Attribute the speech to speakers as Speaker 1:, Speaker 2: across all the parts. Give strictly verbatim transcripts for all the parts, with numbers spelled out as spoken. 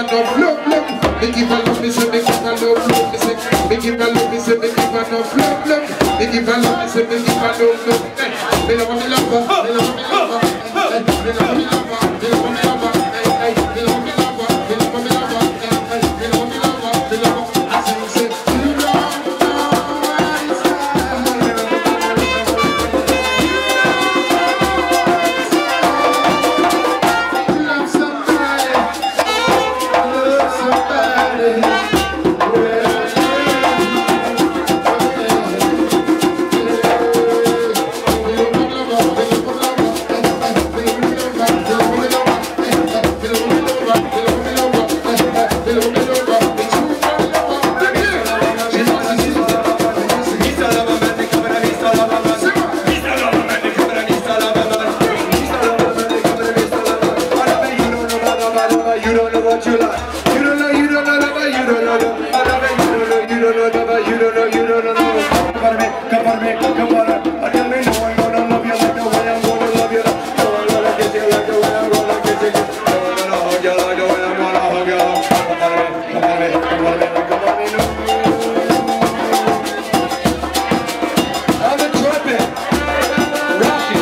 Speaker 1: enough love, love. Me give her love, me say me give her love, love. Me say me give her love, me say me give her enough love, love. Me give her love, me say me give her love, love. Me love me love her, me love me love her. Me love me love her, me love me love her. Me love me love her, me love me love her. Me love me love her, me love her. I say say you love me, love somebody, love somebody. You don't know what you like. You don't know, you don't know, you don't know. I love it, you don't know, you don't know, you don't know, you don't know. Come on, me, come on, me, come on. I tell me no, I'm gonna love you like the way I'm gonna love you. No, I'm gonna kiss you like the way I'm gonna kiss you. No, I'm gonna hug you like the way I'm gonna hug you. Come on, me, come on, me, come on, me, come on, me, no. On the trumpet, Rocky.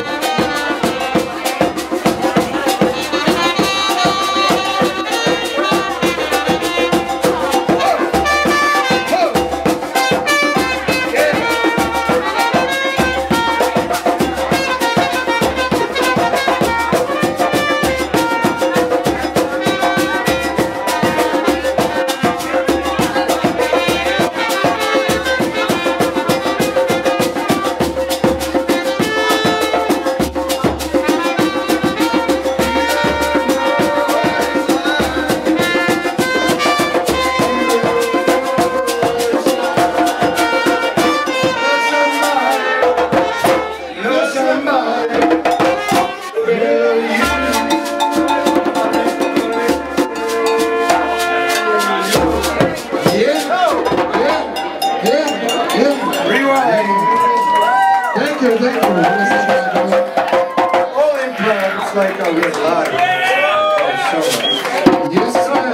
Speaker 1: Thank you, thank you. All improv, it's like a real life. Oh, so much. Yes,